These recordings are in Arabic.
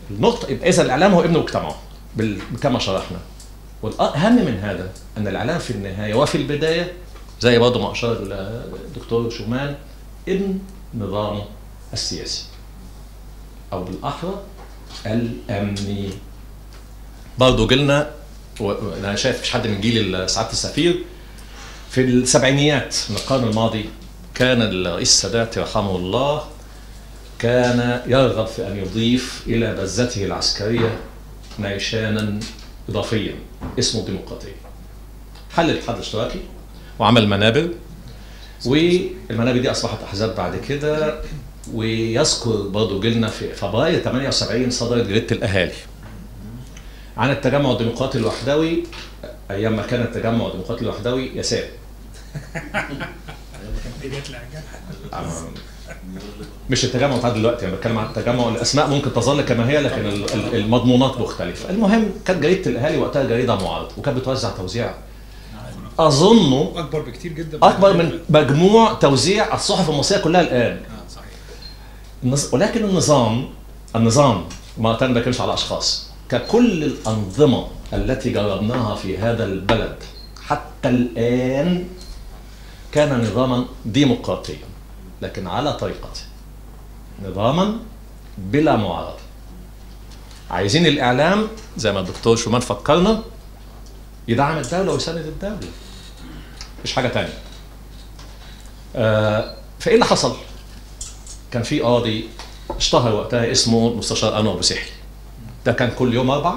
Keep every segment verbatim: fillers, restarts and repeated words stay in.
النقطه يبقى اذا الاعلام هو ابن مجتمعه كما شرحنا. والاهم من هذا ان الاعلام في النهايه وفي البدايه زي برضه ما اشار الدكتور شومان ابن نظامه السياسي او بالاحرى الامني. برضه جيلنا وانا شايف مش حد من جيل سعاده السفير في السبعينيات من القرن الماضي كان الرئيس السادات رحمه الله كان يرغب في ان يضيف الى بزته العسكريه نيشانا اضافيا اسمه الديمقراطيه. حل الاتحاد الاشتراكي وعمل منابر، والمنابر دي اصبحت احزاب بعد كده. ويذكر برضه جيلنا في فبراير ثمانية وسبعين صدرت جريده الاهالي عن التجمع الديمقراطي الوحدوي ايام ما كان التجمع الديمقراطي الوحدوي يسار. مش التجمع بتاع دلوقتي، انا بتكلم عن التجمع، الاسماء ممكن تظل كما هي لكن المضمونات مختلفه. المهم كانت جريده الاهالي وقتها جريده معارضه وكانت بتوزع توزيع اظنه اكبر بكتير جدا اكبر من مجموع توزيع الصحف المصريه كلها الان. اه صحيح. ولكن النظام النظام ما ما بتكلمش على اشخاص، ككل الانظمه التي جربناها في هذا البلد حتى الان كان نظاما ديمقراطيا لكن على طريقته، نظاما بلا معارضه. عايزين الاعلام زي ما الدكتور شومان فكرنا يدعم الدوله ويساند الدوله، مش حاجه ثانيه. آه فايه اللي حصل؟ كان في قاضي اشتهر وقتها اسمه المستشار انور ابو سحلي. ده كان كل يوم اربع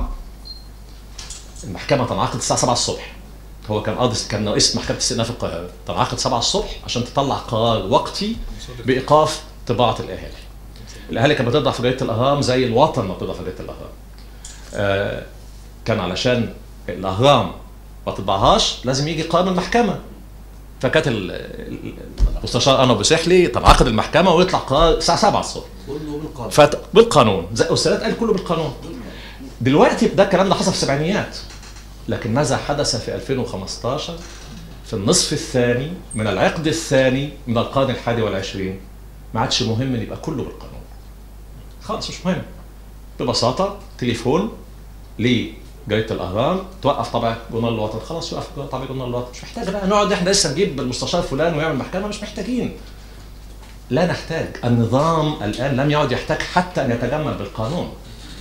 المحكمه تنعقد الساعه سبعة الصبح. هو كان قاضي، كان رئيس محكمه الاستئناف في القاهره، تنعقد سبعة الصبح عشان تطلع قرار وقتي بايقاف طباعه الاهالي. الاهالي كانت بتطبع في جريده الاهرام زي الوطن ما بتطبع في جريده الاهرام. آه كان علشان الاهرام ما تطبعهاش لازم يجي قرار من المحكمه. فكانت المستشار انور ابو سحلي تنعقد المحكمه ويطلع قرار الساعه سبعة الصبح. كله بالقانون. فت... بالقانون، زي السادات قال كله بالقانون. دلوقتي ده الكلام ده حصل في السبعينيات، لكن ماذا حدث في ألفين وخمستاشر في النصف الثاني من العقد الثاني من القرن الحادي والعشرين؟ ما عادش مهم ان يبقى كله بالقانون. خلاص مش مهم. ببساطه تليفون لجريده الاهرام توقف طبع جورنال الوطن، خلاص يوقف طبع جورنال الوطن. مش محتاج بقى نقعد احنا لسه نجيب المستشار فلان ويعمل محكمه، مش محتاجين. لا نحتاج، النظام الان لم يعد يحتاج حتى ان يتجمل بالقانون.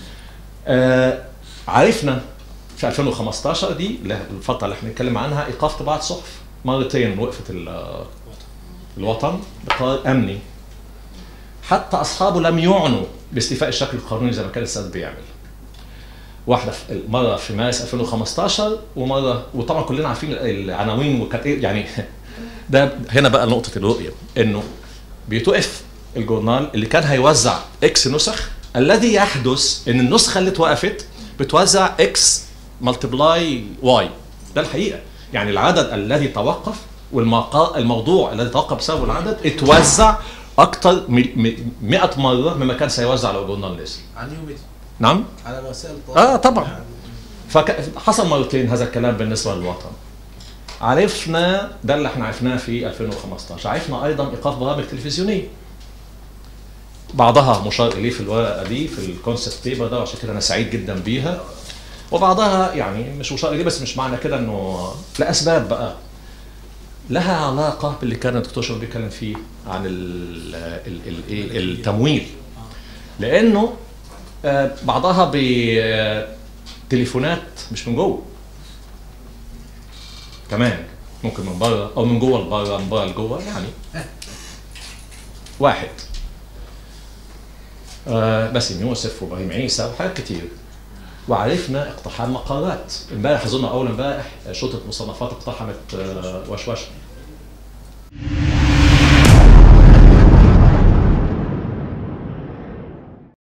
آه عرفنا في ألفين وخمستاشر دي الفتره اللي احنا بنتكلم عنها ايقاف طباعه صحف مرتين. وقفت الوطن بقرار امني، حتى اصحابه لم يعنوا باستيفاء الشكل القانوني زي ما كان السادات بيعمل. واحده في مره في مارس ألفين وخمستاشر ومره، وطبعا كلنا عارفين العناوين وكانت ايه يعني. ده هنا بقى نقطه الرؤيه، انه بيتوقف الجورنال اللي كان هيوزع اكس نسخ، الذي يحدث ان النسخه اللي اتوقفت بتوزع اكس ملتبلاي واي. ده الحقيقه، يعني العدد الذي توقف والموضوع الذي توقف بسبب العدد اتوزع اكثر من مئة مره مما كان سيوزع لو الجورنال نزل. عن يومين. نعم؟ على وسائل اه طبعا. فحصل مرتين هذا الكلام بالنسبه للوطن. عرفنا ده اللي احنا عرفناه في ألفين وخمستاشر، عرفنا ايضا ايقاف برامج تلفزيونيه. بعضها مشار اليه في الورقه دي في الكونسبت بيبر ده، وعشان كده انا سعيد جدا بيها. وبعضها يعني مش مشار اليه، بس مش معنى كده انه لاسباب بقى لها علاقه باللي كان الدكتور شومان بيتكلم فيه عن التمويل. لانه بعضها بتليفونات مش من جوه كمان، ممكن من بره او من جوه لبره، من بره لجوه يعني. واحد آه باسم يوسف وابراهيم عيسى وحاجات كتير. وعرفنا اقتحام مقالات. امبارح اظن اول امبارح شرطه مصنفات اقتحمت آه وشوشه